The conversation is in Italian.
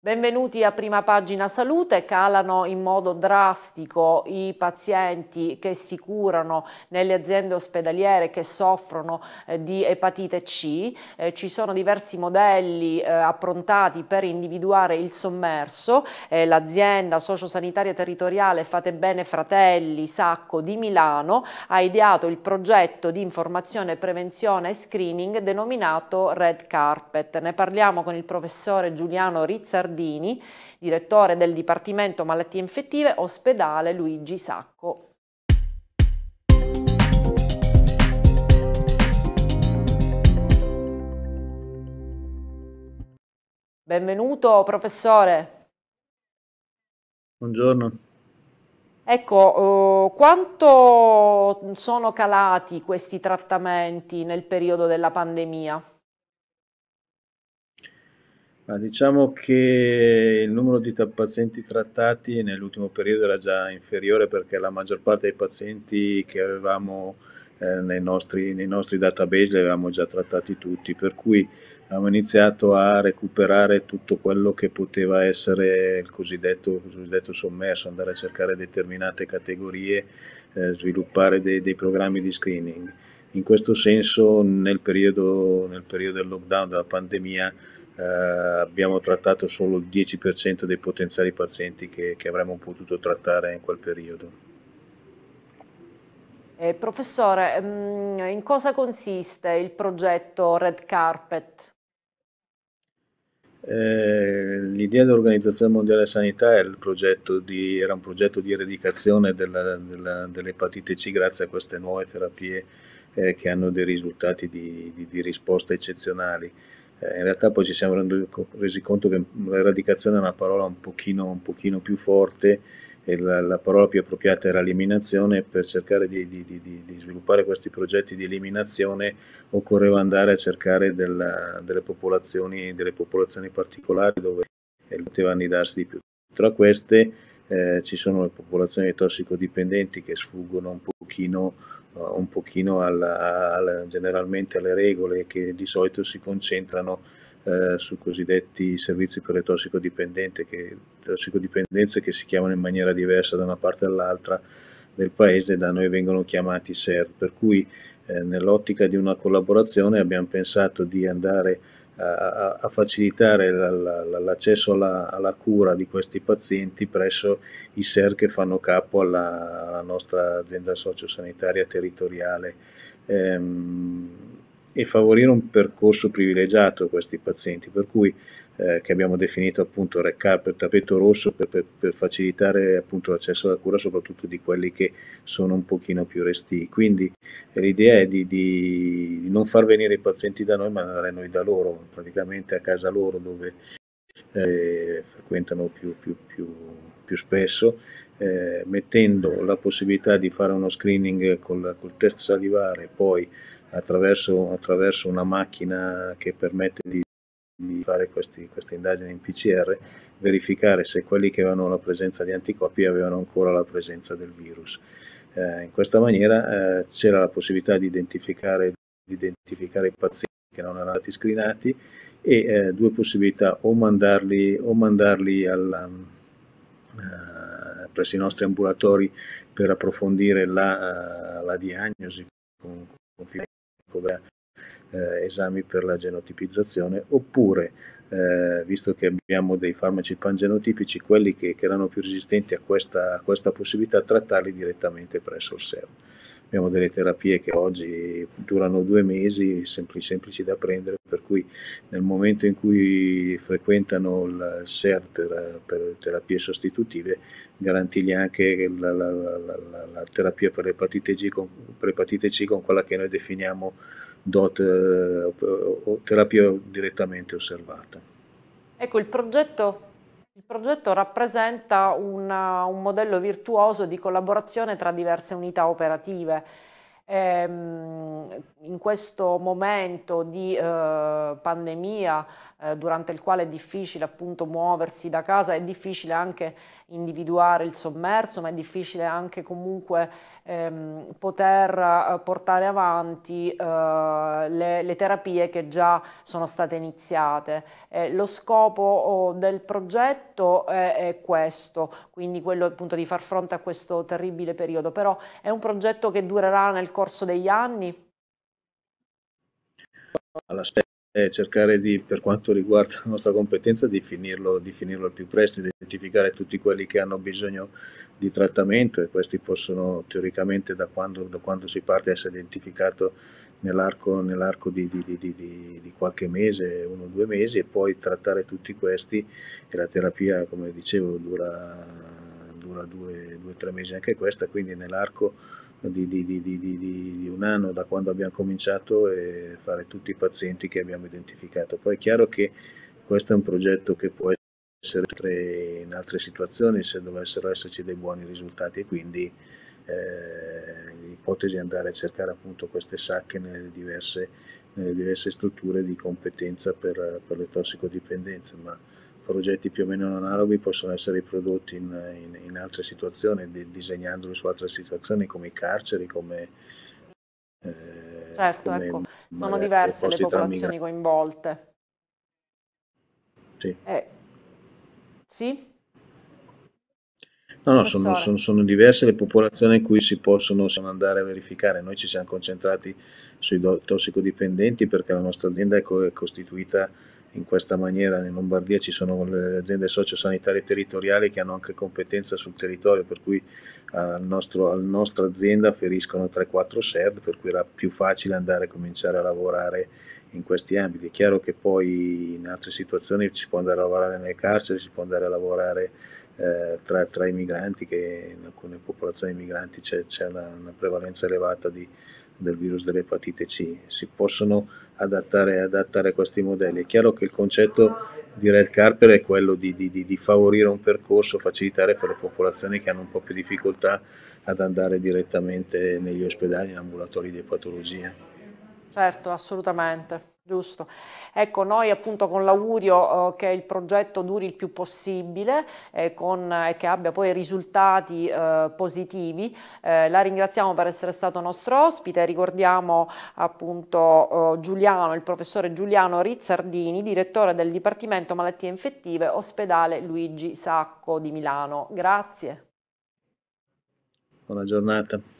Benvenuti a Prima Pagina Salute. Calano in modo drastico i pazienti che si curano nelle aziende ospedaliere che soffrono di epatite C. Ci sono diversi modelli approntati per individuare il sommerso. L'azienda sociosanitaria territoriale Fate Bene Fratelli Sacco di Milano ha ideato il progetto di informazione, prevenzione e screening denominato Red Carpet. Ne parliamo con il professore Giuliano Rizzardini, direttore del Dipartimento Malattie Infettive, ospedale Luigi Sacco. Benvenuto professore. Buongiorno. Ecco, quanto sono calati questi trattamenti nel periodo della pandemia? Diciamo che il numero di pazienti trattati nell'ultimo periodo era già inferiore perché la maggior parte dei pazienti che avevamo nei nostri database li avevamo già trattati tutti, per cui abbiamo iniziato a recuperare tutto quello che poteva essere il cosiddetto sommerso, andare a cercare determinate categorie, sviluppare dei programmi di screening. In questo senso, nel periodo del lockdown, della pandemia, abbiamo trattato solo il 10% dei potenziali pazienti che avremmo potuto trattare in quel periodo. Professore, in cosa consiste il progetto Red Carpet? L'idea dell'Organizzazione Mondiale della Sanità era un progetto di eradicazione dell'epatite C grazie a queste nuove terapie che hanno dei risultati di risposta eccezionali. In realtà poi ci siamo resi conto che l'eradicazione è una parola un pochino più forte e la parola più appropriata era eliminazione. Per cercare di sviluppare questi progetti di eliminazione occorreva andare a cercare delle popolazioni particolari dove poteva annidarsi di più. Tra queste ci sono le popolazioni tossicodipendenti che sfuggono un pochino generalmente alle regole, che di solito si concentrano su cosiddetti servizi per le tossicodipendenze che si chiamano in maniera diversa da una parte all'altra del paese. Da noi vengono chiamati SER, per cui nell'ottica di una collaborazione abbiamo pensato di andare a facilitare l'accesso alla cura di questi pazienti presso i SER che fanno capo alla nostra azienda sociosanitaria territoriale, e favorire un percorso privilegiato a questi pazienti, per cui che abbiamo definito appunto Red Carpet, tappeto rosso, per facilitare appunto l'accesso alla cura soprattutto di quelli che sono un pochino più restii. Quindi l'idea è di non far venire i pazienti da noi, ma andare noi da loro, praticamente a casa loro, dove frequentano più spesso, mettendo la possibilità di fare uno screening col test salivare, poi attraverso una macchina che permette di fare queste indagini in PCR, verificare se quelli che avevano la presenza di anticorpi avevano ancora la presenza del virus. In questa maniera c'era la possibilità di identificare i pazienti che non erano stati screenati e due possibilità: o mandarli presso i nostri ambulatori per approfondire la diagnosi con esami per la genotipizzazione, oppure visto che abbiamo dei farmaci pangenotipici, quelli che erano più resistenti a questa possibilità, trattarli direttamente presso il SER. Abbiamo delle terapie che oggi durano 2 mesi, semplici da prendere, per cui nel momento in cui frequentano il SER per terapie sostitutive, garantirgli anche la terapia per l'epatite C con quella che noi definiamo DOT, o terapia direttamente osservata. Ecco, il progetto rappresenta un modello virtuoso di collaborazione tra diverse unità operative. In questo momento di pandemia durante il quale è difficile appunto muoversi da casa, è difficile anche individuare il sommerso, ma è difficile anche comunque poter portare avanti le terapie che già sono state iniziate. Lo scopo del progetto è questo, quindi quello appunto di far fronte a questo terribile periodo, però è un progetto che durerà nel corso degli anni? All'aspetto è cercare di, per quanto riguarda la nostra competenza, di finirlo al più presto, identificare tutti quelli che hanno bisogno di trattamento, e questi possono teoricamente da quando si parte essere identificato nell'arco di qualche mese, 1 o 2 mesi, e poi trattare tutti questi, e la terapia, come dicevo, dura 2 o 3 mesi anche questa, quindi nell'arco di 1 anno da quando abbiamo cominciato, e fare tutti i pazienti che abbiamo identificato. Poi è chiaro che questo è un progetto che può essere in altre situazioni se dovessero esserci dei buoni risultati, e quindi l'ipotesi è andare a cercare appunto queste sacche nelle diverse strutture di competenza per le tossicodipendenze, ma progetti più o meno analoghi possono essere riprodotti in altre situazioni, disegnandoli su altre situazioni come i carceri, Certo, come ecco, sono magari dei diverse le posti tra popolazioni migranti. coinvolte. Sì. Sì, No, no, professore. sono diverse le popolazioni in cui si possono andare a verificare. Noi ci siamo concentrati sui tossicodipendenti perché la nostra azienda è costituita in questa maniera. In Lombardia ci sono le aziende sociosanitarie territoriali che hanno anche competenza sul territorio, per cui alla nostra azienda afferiscono 3-4 SERD, per cui era più facile andare a cominciare a lavorare in questi ambiti. È chiaro che poi in altre situazioni si può andare a lavorare nelle carceri, si può andare a lavorare tra i migranti, che in alcune popolazioni migranti c'è una prevalenza elevata del virus dell'epatite C. Si possono adattare a questi modelli. È chiaro che il concetto di Red Carpet è quello di favorire un percorso, facilitare per le popolazioni che hanno un po' più difficoltà ad andare direttamente negli ospedali, in ambulatori di patologia. Certo, assolutamente, giusto. Ecco, noi appunto con l'augurio che il progetto duri il più possibile e che abbia poi risultati positivi. La ringraziamo per essere stato nostro ospite, ricordiamo appunto Giuliano, il professore Giuliano Rizzardini, direttore del Dipartimento Malattie Infettive, ospedale Luigi Sacco di Milano. Grazie. Buona giornata.